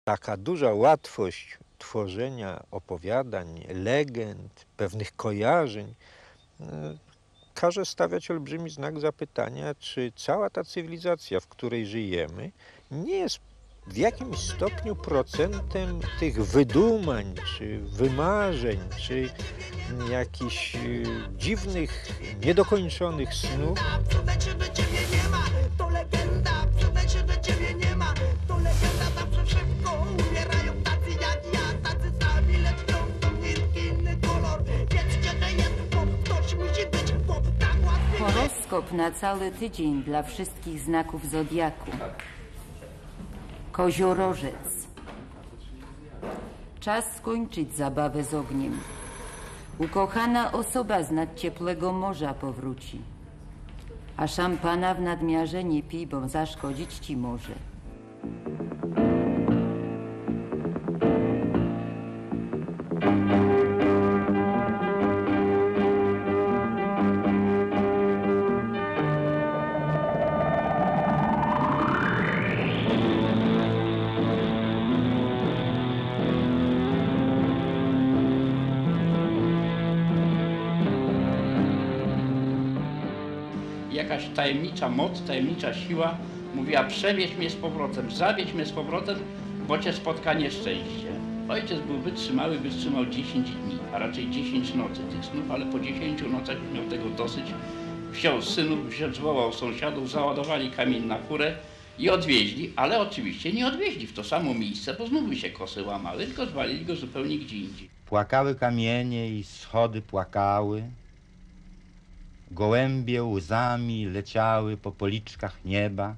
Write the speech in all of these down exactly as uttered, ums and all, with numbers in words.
Taka duża łatwość tworzenia opowiadań, legend, pewnych kojarzeń każe stawiać olbrzymi znak zapytania, czy cała ta cywilizacja, w której żyjemy, nie jest w jakimś stopniu procentem tych wydumań, czy wymarzeń, czy jakichś dziwnych, niedokończonych snów. Horoskop na cały tydzień dla wszystkich znaków zodiaku. Koziorożec. Czas skończyć zabawę z ogniem. Ukochana osoba z nad ciepłego morza powróci. A szampana w nadmiarze nie pij, bo zaszkodzić ci może. Jakaś tajemnicza moc, tajemnicza siła mówiła: przewieź mnie z powrotem, zawieź mnie z powrotem, bo cię spotka nieszczęście. Ojciec był wytrzymały, wytrzymał dziesięć dni, a raczej dziesięć nocy tych snów, ale po dziesięciu nocach miał tego dosyć. Wziął synów, zwołał sąsiadów, załadowali kamień na furę i odwieźli, ale oczywiście nie odwieźli w to samo miejsce, bo znów by się kosy łamały, tylko zwalili go zupełnie gdzie indziej. Płakały kamienie i schody płakały. Gołębie łzami leciały po policzkach nieba.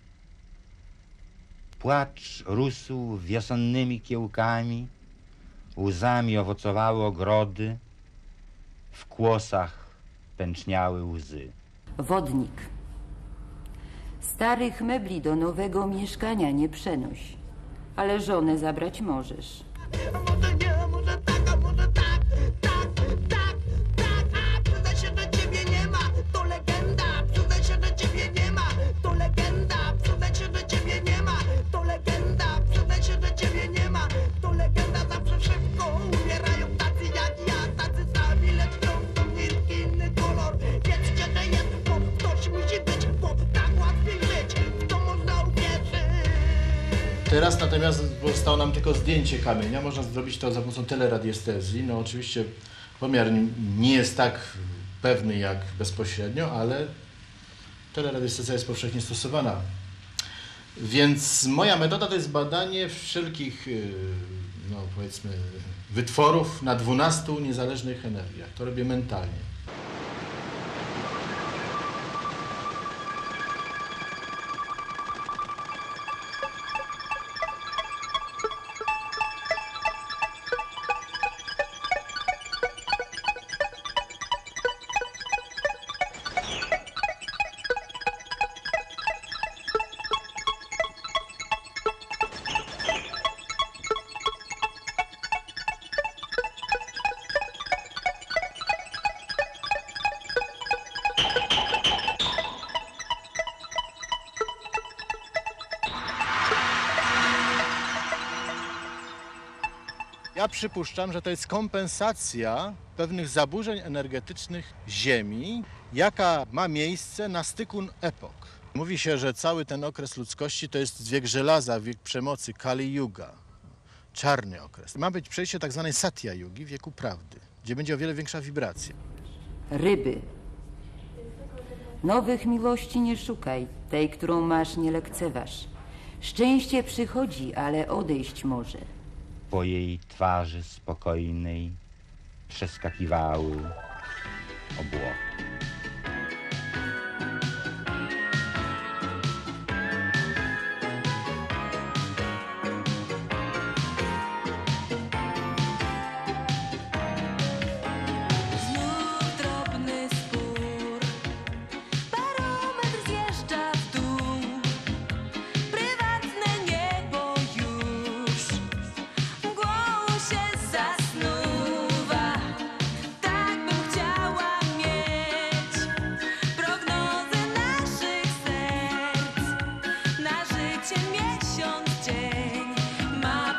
Płacz rósł wiosennymi kiełkami, łzami owocowały ogrody, w kłosach pęczniały łzy. Wodnik. Starych mebli do nowego mieszkania nie przenoś, ale żonę zabrać możesz. Teraz natomiast zostało nam tylko zdjęcie kamienia. Można zrobić to za pomocą teleradiestezji. No oczywiście pomiar nie jest tak pewny jak bezpośrednio, ale teleradiestezja jest powszechnie stosowana. Więc moja metoda to jest badanie wszelkich, no powiedzmy, wytworów na dwunastu niezależnych energiach. To robię mentalnie. Ja przypuszczam, że to jest kompensacja pewnych zaburzeń energetycznych Ziemi, jaka ma miejsce na styku epok. Mówi się, że cały ten okres ludzkości to jest wiek żelaza, wiek przemocy, Kali Yuga, czarny okres. Ma być przejście tak zwanej Satya Yugi, wieku prawdy, gdzie będzie o wiele większa wibracja. Ryby. Nowych miłości nie szukaj, tej, którą masz, nie lekceważ. Szczęście przychodzi, ale odejść może. Po jej twarzy spokojnej przeskakiwały obłoki. Miesiąc, dzień ma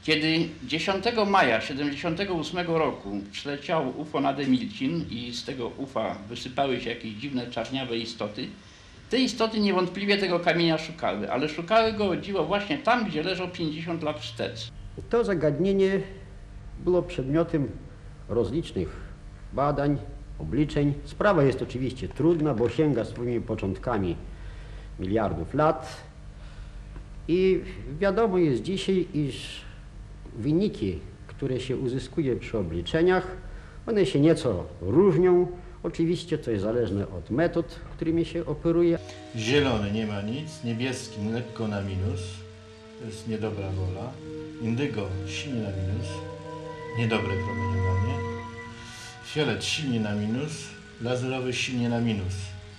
Kiedy dziesiątego maja tysiąc dziewięćset siedemdziesiątego ósmego roku przyleciało U F O nad Emilcin i z tego U F A wysypały się jakieś dziwne czarniawe istoty, te istoty niewątpliwie tego kamienia szukały, ale szukały go, o dziwo, właśnie tam, gdzie leżał pięćdziesiąt lat wstecz. To zagadnienie było przedmiotem rozlicznych badań, obliczeń. Sprawa jest oczywiście trudna, bo sięga swoimi początkami miliardów lat i wiadomo jest dzisiaj, iż wyniki, które się uzyskuje przy obliczeniach, one się nieco różnią. Oczywiście to jest zależne od metod, którymi się operuje. Zielony nie ma nic, niebieski lekko na minus, to jest niedobra wola. Indygo silnie na minus, niedobre promieniowanie. Fiolet silnie na minus, laserowy silnie na minus.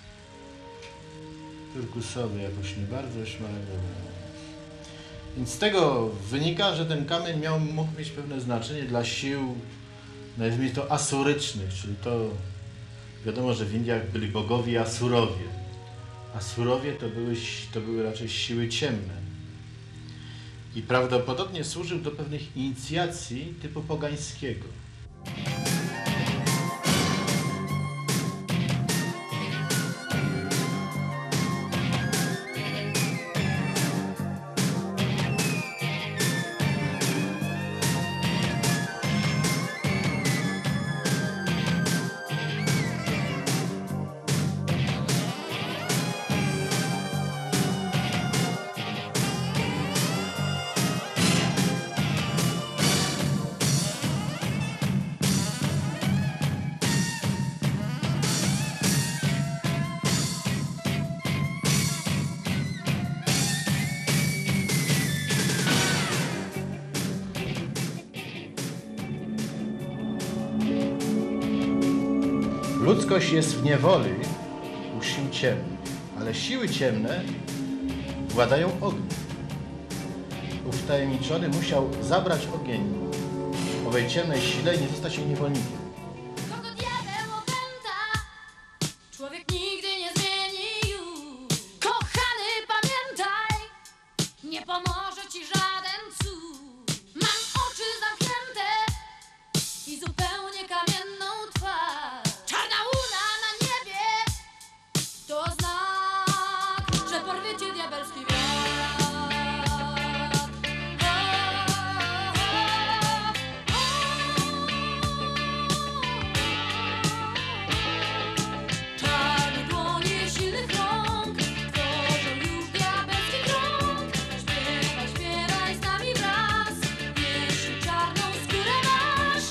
Turkusowy jakoś nie bardzo, szmaragdowy. Więc z tego wynika, że ten kamień miał, mógł mieć pewne znaczenie dla sił, nazwijmy to asurycznych, czyli to wiadomo, że w Indiach byli bogowie Asurowie. Asurowie to były, to były raczej siły ciemne. I prawdopodobnie służył do pewnych inicjacji typu pogańskiego. Ludzkość jest w niewoli u sił ciemnych, ale siły ciemne władają ogniem. Ów wtajemniczony musiał zabrać ogień owej ciemnej sile i nie zostać jej niewolnikiem. Kogo diabeł opęta, człowiek nigdy nie zmieni już. Kochany, pamiętaj, nie pomoże ci żaden cud. Mam oczy zamknięte i zupełnie kamienną twarz. Czarna łuna na niebie to znak, że porwiecie diabelski wiatr. Czarne dłonie silnych rąk tworzą już diabelski krąg. Śpiewaj, śpiewaj z nami wraz, jeśli czarną skórę masz.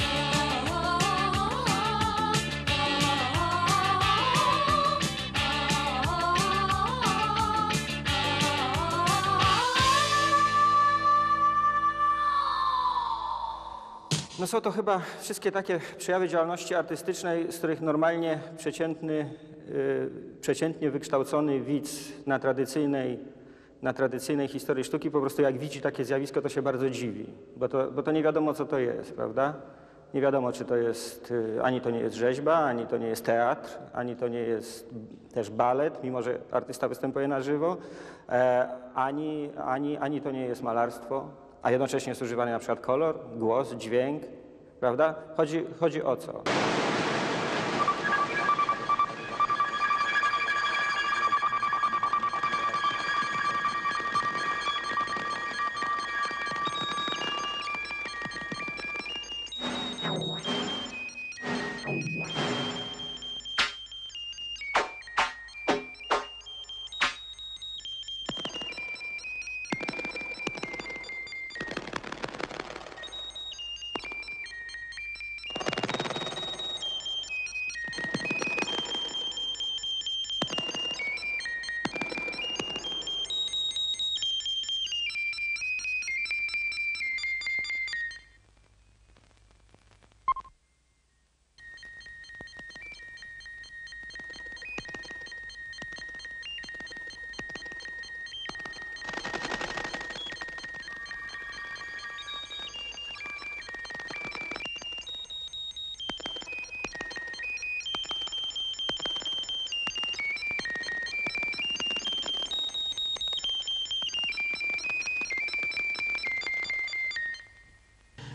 No są to chyba wszystkie takie przejawy działalności artystycznej, z których normalnie przeciętny, yy, przeciętnie wykształcony widz na tradycyjnej, na tradycyjnej historii sztuki po prostu jak widzi takie zjawisko, to się bardzo dziwi, bo to, bo to nie wiadomo, co to jest, prawda? Nie wiadomo, czy to jest, yy, ani to nie jest rzeźba, ani to nie jest teatr, ani to nie jest też balet, mimo że artysta występuje na żywo, e, ani, ani, ani to nie jest malarstwo. A jednocześnie jest używany na przykład kolor, głos, dźwięk, prawda? Chodzi, chodzi o co?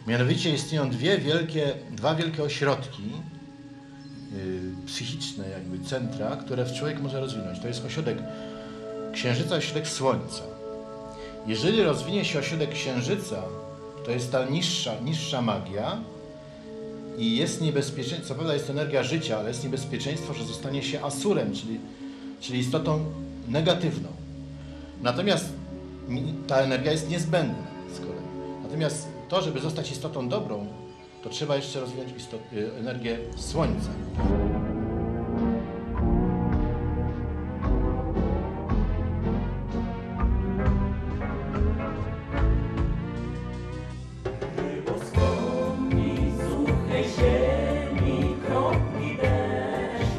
Mianowicie istnieją dwie wielkie, dwa wielkie ośrodki yy, psychiczne, jakby centra, które człowiek może rozwinąć. To jest ośrodek Księżyca, ośrodek Słońca. Jeżeli rozwinie się ośrodek Księżyca, to jest ta niższa, niższa magia i jest niebezpieczeństwo, co prawda jest to energia życia, ale jest niebezpieczeństwo, że zostanie się asurem, czyli, czyli istotą negatywną. Natomiast ta energia jest niezbędna z kolei. Natomiast to, żeby zostać istotą dobrą, to trzeba jeszcze rozwijać istot, energię Słońca.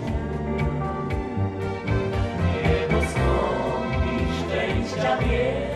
Niebo skąpi szczęścia wie.